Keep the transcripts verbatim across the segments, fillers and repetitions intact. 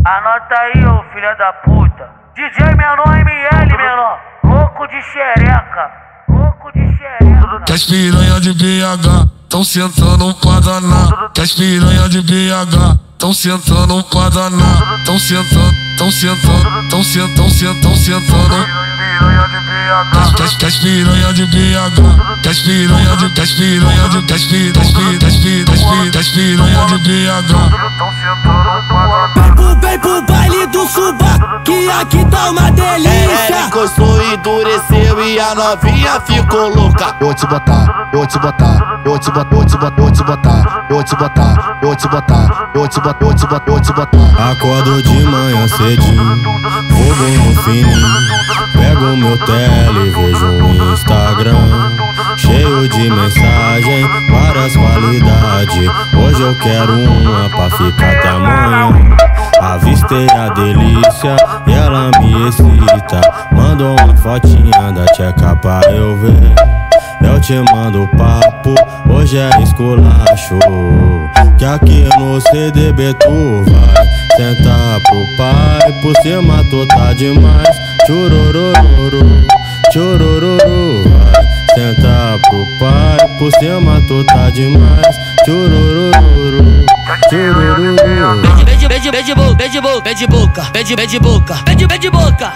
Anota aí, ô filha da puta. D J menor M L, menor. Louco de xereca. Louco de xereca. Que as piranha de B H tão sentando pra danar. Que as piranha de B H tão sentando pra danar. Tão sentando, tão sentando, tão sentando, tão sentando, tão sentando. Que as, que as piranha de B H, que as piranha de, que as piranha de, que as piranha de, que as piranha de, que as piranha de B H. Vem pro, vem pro baile do subaco, que aqui tá uma delícia. Ela encostou, endureceu e a novinha ficou louca. Eu te botar, eu te botar, eu te botar, eu te botar, eu te botar, eu te botar, eu te botar, eu te botar, eu te botar, eu te botar. Acordo de manhã cedinho, fogo no fininho. Pego o meu tele e vejo o Instagram cheio de mensagem, várias qualidades. Hoje eu quero uma pra ficar até amanhã. Avistei a delícia e ela me excita. Mandou uma fotinha da tcheca pra eu ver. Eu te mando papo, hoje é esculacho. Que aqui no C D B tu vai sentar pro pai. Por cima tu tá demais. Churururu, churururu. Vai sentar pro pai. Por cima tu tá demais. Churururu, churururu. Bede, bede, bede, bede, bede boca, bede, bede boca, bede, bede boca.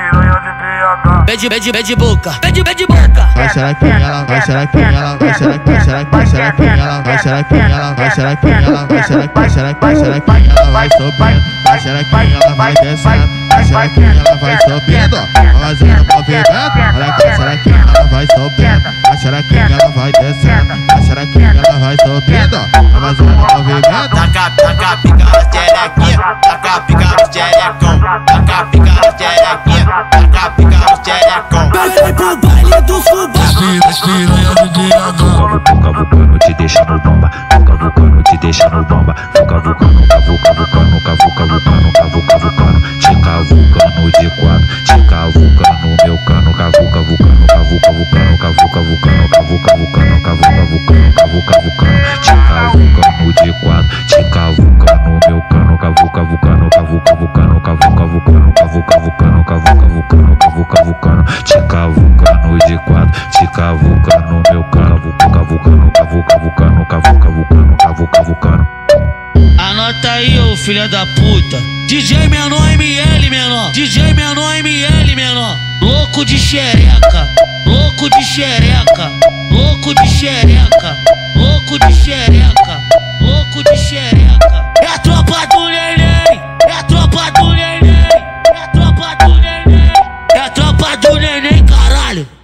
Bede, bede, bede boca, bede, bede boca. Vai xerequinha, ela vai xerequinha, ela vai xerequinha, vai xerequinha, ela vai xerequinha, ela vai xerequinha, ela vai xerequinha, xerequinha, xerequinha, ela vai subindo, vai xerequinha, ela vai descendo, vai xerequinha, ela vai subindo, vai fazendo movimento, olha que a xerequinha, ela vai subindo, a xerequinha, ela vai descendo, a xerequinha, ela vai subindo, vai fazendo movimento. Taca, taca, pica na xerequinha, taca, pica no xerecão, taca, pica no xerequinha, taca, pica no xerecão. Vem pro baile do subaco. As piranha de B H. Vuca vucano te deixa no bomba, vuca vucano te deixa no bomba, vuca vucano, cavuca vucano, cavuca vucano, cavuca vucano, te cavucano de quatro, te cavucano meu cano, cavuca vucano, cavuca vucano, cavuca vucano, cavuca vucano, cavuca vucano, cavuca vucano, te cavucano de quatro, te cavucano meu cano, cavuca vucano, cavuca vucano, cavuca vucano, cavuca vucano, cavuca vucano, cavuca vucano, te cavucano de quatro, te cavucano meu cano, cavucano, cavuca vucano, cavuca vucano, cavuca vucano. Anota aí, ô filha da puta. D J menor M L, menor. D J menor M L, menor. Louco de xereca. Louco de xereca. Louco de xereca. Louco de xereca. Louco de xereca. É a tropa do neném. É a tropa do neném. É a tropa do neném. É a tropa do neném, caralho.